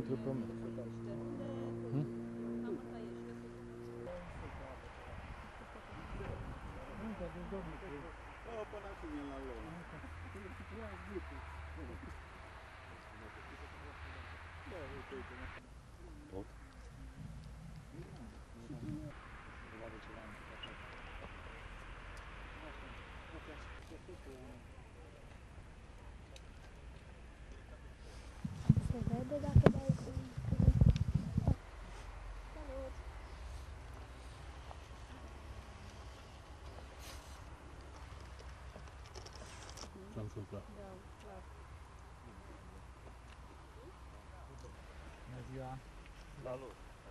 metru pe metru. Până acum e la lor. Tot? Se vede dacă dai cu... Salut! Ce-a întâmplat? Da, clar. Bună ziua! Salut!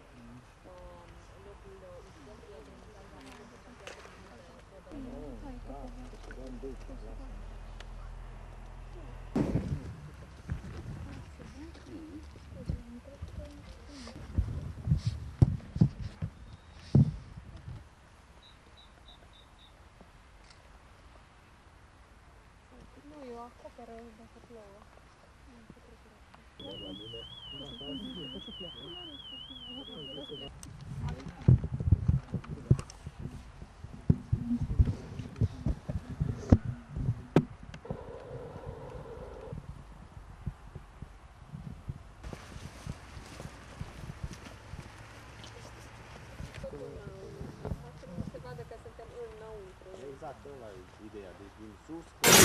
Nu, eu acoperă dacă plouă. Exact, ăla e ideea. Deci din sus...